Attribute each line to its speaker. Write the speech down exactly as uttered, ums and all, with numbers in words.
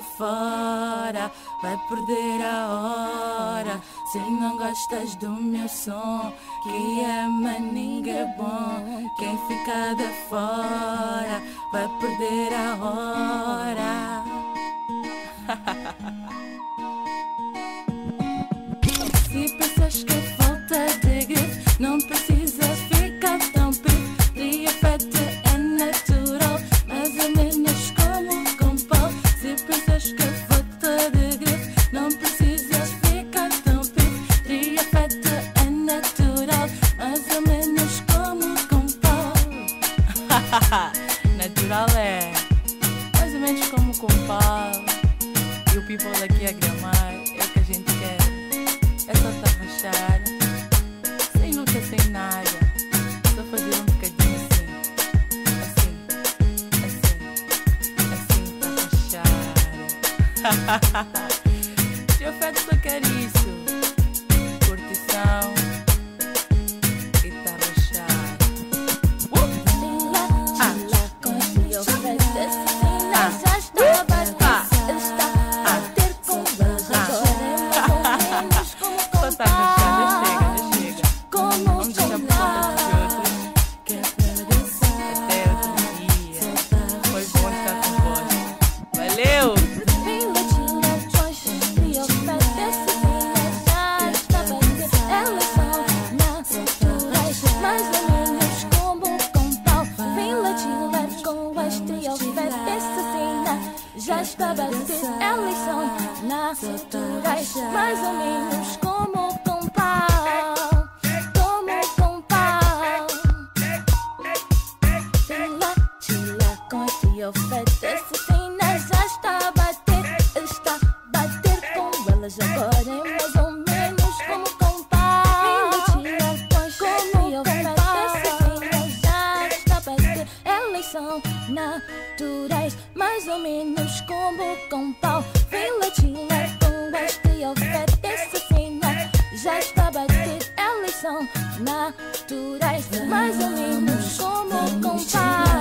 Speaker 1: fora, vai perder a hora. Se não gostas do meu som, que é maninga é bom. Quem fica de fora, vai perder a hora. Se pensas que falta de grife, não precisas ficar tão pife. Riafete é natural, mais ou menos como com pau. Se pensas que falta de grife, não precisas ficar tão pife. Riafete é natural, mais ou menos como com pau. Natural é mais ou menos como com pau. E o people aqui a gramar é o que a gente quer. É só tarrachar, sem luta, sem nada. Só fazer um bocadinho assim, assim, assim, assim, tarrachar. Tio Fed só quer isso, curtição e tarrachar. Uh! Ah! Já está a bater, elas são naturais, mais ou menos como com pau, como com pau. Tila, tila, com este oferece cena, já está a bater, está a bater com elas agora, é mais ou menos como com pau. Tila, como oferece cena, já está a bater, elas são naturais, mais ou menos como com pau. Vem latinar com este oferece cena, já está a bater, elas são naturais, mais ou menos como com pau.